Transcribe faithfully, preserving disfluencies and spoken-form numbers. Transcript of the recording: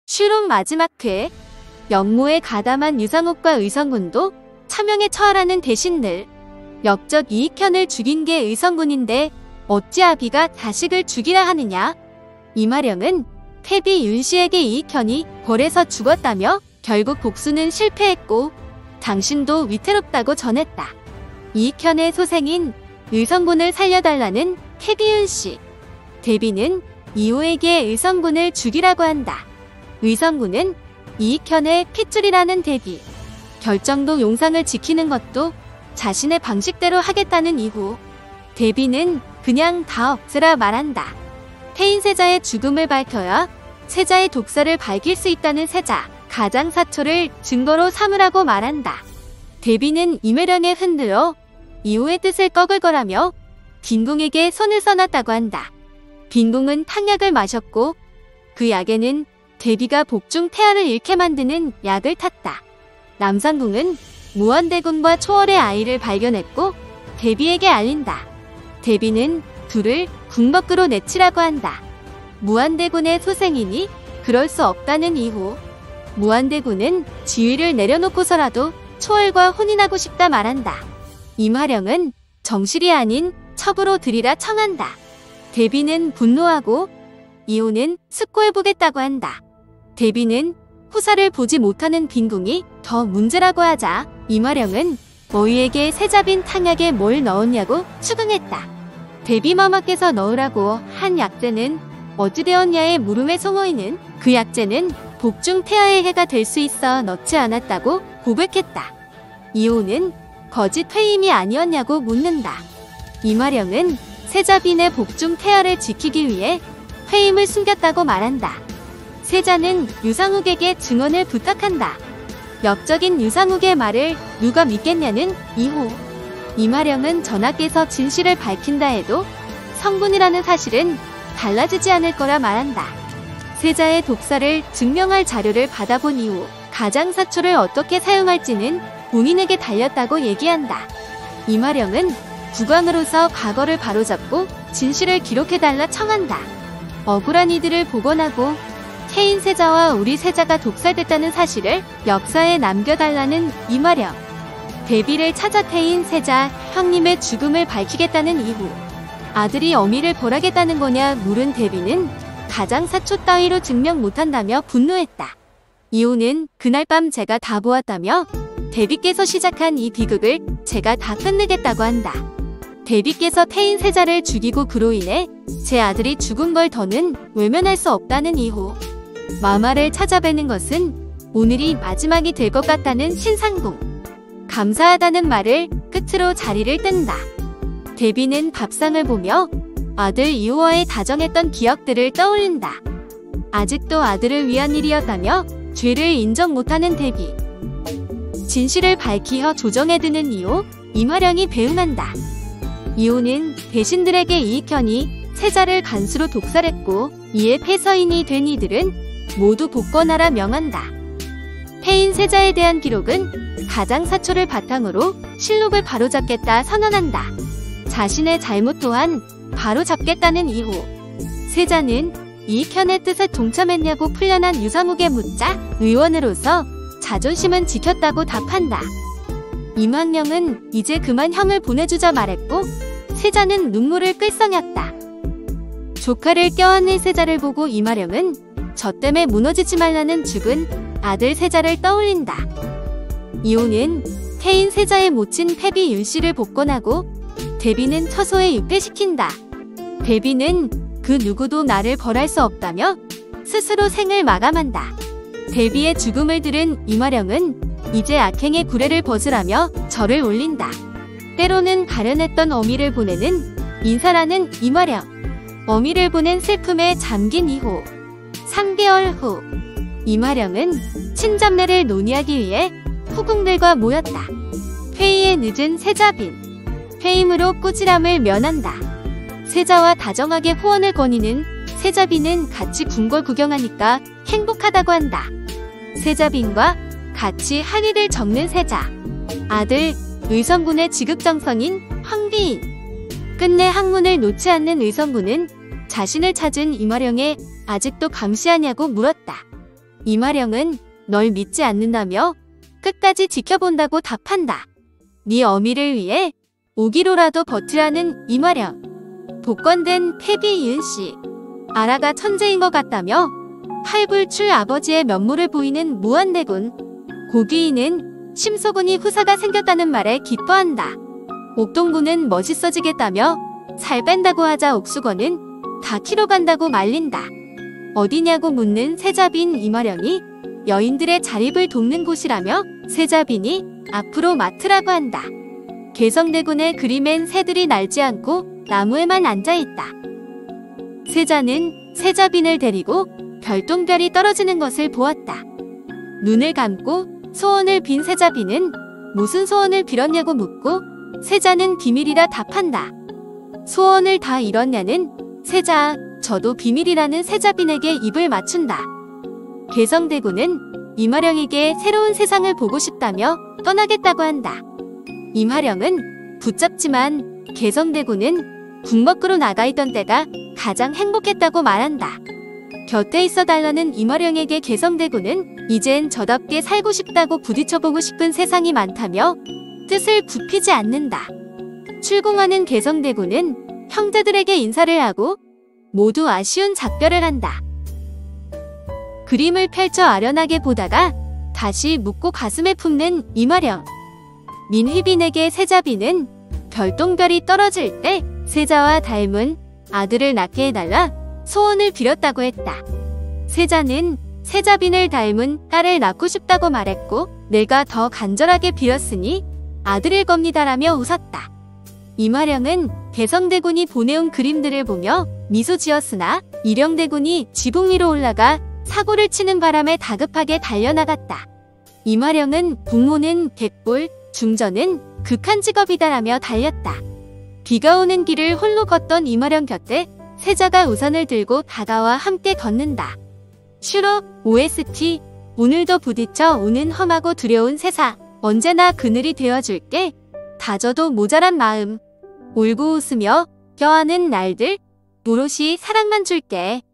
슈론 마지막 회. 역모에 가담한 유상욱과 의성군도 차명에 처하라는 대신들. 역적 이익현을 죽인 게 의성군인데 어찌 아비가 자식을 죽이라 하느냐. 이마령은 태비 윤씨에게 이익현이 벌에서 죽었다며 결국 복수는 실패했고 당신도 위태롭다고 전했다. 이익현의 소생인 의성군을 살려달라는 태비 윤씨. 대비는 이호에게 의성군을 죽이라고 한다. 의성군은 이익현의 핏줄이라는 대비. 결정도 용상을 지키는 것도 자신의 방식대로 하겠다는 이후. 대비는 그냥 다 없애라 말한다. 태인 세자의 죽음을 밝혀야 세자의 독사를 밝힐 수 있다는 세자 가장사초를 증거로 삼으라고 말한다. 대비는 이매령에 흔들어 이호의 뜻을 꺾을 거라며 빈궁에게 손을 써놨다고 한다. 빈궁은 탕약을 마셨고 그 약에는 대비가 복중 태아를 잃게 만드는 약을 탔다. 남상궁은 무한대군과 초월의 아이를 발견했고 대비에게 알린다. 대비는 둘을 궁 밖으로 내치라고 한다. 무한대군의 소생이니 그럴 수 없다는 이후. 무한대군은 지위를 내려놓고서라도 초월과 혼인하고 싶다 말한다. 임화령은 정실이 아닌 첩으로 들이라 청한다. 대비는 분노하고 이호는 숙고해보겠다고 한다. 대비는 후사를 보지 못하는 빈궁이 더 문제라고 하자 임화령은 어휘에게 세자빈 탕약에 뭘 넣었냐고 추궁했다. 대비마마께서 넣으라고 한 약재는 어찌되었냐의 물음에 송호이는 그 약재는 복중 태아의 해가 될 수 있어 넣지 않았다고 고백했다. 이호는 거짓 회임이 아니었냐고 묻는다. 임화령은 세자빈의 복중 태아를 지키기 위해 회임을 숨겼다고 말한다. 세자는 유상욱에게 증언을 부탁한다. 역적인 유상욱의 말을 누가 믿겠냐는 이후. 임화령은 전하께서 진실을 밝힌다 해도 성군이라는 사실은 달라지지 않을 거라 말한다. 세자의 독사를 증명할 자료를 받아본 이후 가장사초를 어떻게 사용할지는 본인에게 달렸다고 얘기한다. 임화령은 국왕으로서 과거를 바로잡고 진실을 기록해달라 청한다. 억울한 이들을 복원하고 태인 세자와 우리 세자가 독살됐다는 사실을 역사에 남겨달라는 임화령. 대비를 찾아 태인 세자 형님의 죽음을 밝히겠다는 이후. 아들이 어미를 벌하겠다는 거냐 물은 대비는 가장사초 따위로 증명 못한다며 분노했다. 이호는 그날 밤 제가 다 보았다며 대비께서 시작한 이 비극을 제가 다 끝내겠다고 한다. 대비께서 태인 세자를 죽이고 그로 인해 제 아들이 죽은 걸 더는 외면할 수 없다는 이후. 마마를 찾아뵈는 것은 오늘이 마지막이 될 것 같다는 신상궁. 감사하다는 말을 끝으로 자리를 뜬다. 대비는 밥상을 보며 아들 이호와의 다정했던 기억들을 떠올린다. 아직도 아들을 위한 일이었다며 죄를 인정 못하는 대비. 진실을 밝히어 조정에 드는 이호, 임화령이 배웅한다. 이호는 대신들에게 이익현이 세자를 간수로 독살했고 이에 패서인이 된 이들은 모두 복권하라 명한다. 태인 세자에 대한 기록은 가장사초를 바탕으로 실록을 바로잡겠다 선언한다. 자신의 잘못 또한 바로잡겠다는 이후. 세자는 이익현의 뜻에 동참했냐고 풀려난 유상욱에 묻자 의원으로서 자존심은 지켰다고 답한다. 임왕령은 이제 그만 형을 보내주자 말했고 세자는 눈물을 끌썽였다. 조카를 껴안는 세자를 보고 임화령은 저 때문에 무너지지 말라는 죽은 아들 세자를 떠올린다. 이호는 태인 세자의 모친 태비 윤씨를 복권하고 대비는 처소에 육퇴시킨다. 대비는 그 누구도 나를 벌할 수 없다며 스스로 생을 마감한다. 대비의 죽음을 들은 임화령은 이제 악행의 구례를 벗으라며 절을 올린다. 때로는 가련했던 어미를 보내는 인사라는 임화령. 어미를 보낸 슬픔에 잠긴 이후. 삼 개월 후 임화령은 친잡내를 논의하기 위해 후궁들과 모였다. 회의에 늦은 세자빈. 회임으로 꾸지람을 면한다. 세자와 다정하게 호언을 거니는 세자빈은 같이 궁궐 구경하니까 행복하다고 한다. 세자빈과 같이 한의를 적는 세자. 아들 의성군의 지극정성인 황비인. 끝내 학문을 놓지 않는 의성군은 자신을 찾은 임화령에 아직도 감시하냐고 물었다. 이마령은 널 믿지 않는다며 끝까지 지켜본다고 답한다. 네 어미를 위해 오기로라도 버티라는 이마령. 복권된 패비 이은씨. 아라가 천재인 것 같다며 팔불출 아버지의 면모를 보이는 무한대군. 고귀인은 심소군이 후사가 생겼다는 말에 기뻐한다. 옥동군은 멋있어지겠다며 살 뺀다고 하자 옥수건은 다 키로 간다고 말린다. 어디냐고 묻는 세자빈 이마령이 여인들의 자립을 돕는 곳이라며 세자빈이 앞으로 맡으라고 한다. 개성대군의 그림엔 새들이 날지 않고 나무에만 앉아있다. 세자는 세자빈을 데리고 별똥별이 떨어지는 것을 보았다. 눈을 감고 소원을 빈 세자빈은 무슨 소원을 빌었냐고 묻고 세자는 비밀이라 답한다. 소원을 다 이뤘냐는 세자, 저도 비밀이라는 세자빈에게 입을 맞춘다. 개성대군은 이마령에게 새로운 세상을 보고 싶다며 떠나겠다고 한다. 이마령은 붙잡지만 개성대군은 궁궐으로 나가있던 때가 가장 행복했다고 말한다. 곁에 있어 달라는 이마령에게 개성대군은 이젠 저답게 살고 싶다고 부딪혀보고 싶은 세상이 많다며 뜻을 굽히지 않는다. 출궁하는 개성대군은 형제들에게 인사를 하고 모두 아쉬운 작별을 한다. 그림을 펼쳐 아련하게 보다가 다시 묻고 가슴에 품는 이마령. 민휘빈에게 세자빈은 별똥별이 떨어질 때 세자와 닮은 아들을 낳게 해달라 소원을 빌었다고 했다. 세자는 세자빈을 닮은 딸을 낳고 싶다고 말했고 내가 더 간절하게 빌었으니 아들일 겁니다라며 웃었다. 이마령은 개성대군이 보내온 그림들을 보며 미소 지었으나 이령대군이 지붕 위로 올라가 사고를 치는 바람에 다급하게 달려나갔다. 이마령은 북모는 객볼, 중전은 극한 직업이다라며 달렸다. 비가 오는 길을 홀로 걷던 이마령 곁에 세자가 우산을 들고 다가와 함께 걷는다. 슈로 오에스티 오늘도 부딪혀 오는 험하고 두려운 세상 언제나 그늘이 되어줄게. 다져도 모자란 마음 울고 웃으며 껴안은 날들 오롯이 사랑만 줄게.